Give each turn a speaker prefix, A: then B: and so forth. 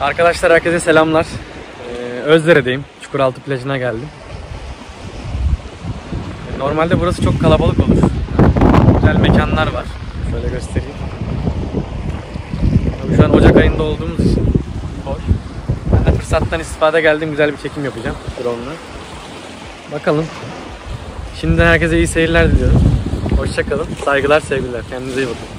A: Arkadaşlar herkese selamlar. Özdere'deyim. Çukuraltı plajına geldim. Normalde burası çok kalabalık olur. Güzel mekanlar var. Şöyle göstereyim. Tabii şu an Ocak ayında olduğumuz için hoş. Ben de fırsattan istifade geldim. Güzel bir çekim yapacağım drone'la. Bakalım. Şimdiden herkese iyi seyirler diliyorum. Hoşça kalın. Saygılar, sevgiler. Kendinize iyi bakın.